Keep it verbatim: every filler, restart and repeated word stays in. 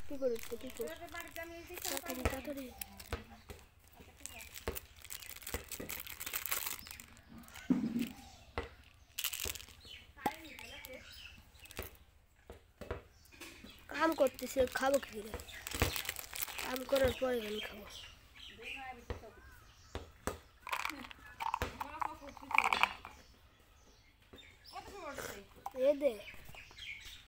কি করে কি করে তাড়াতাড়ি তাড়াতাড়ি কাম করতেছে খাবো কি করে কাম করার পরে আমি খাবো এ দে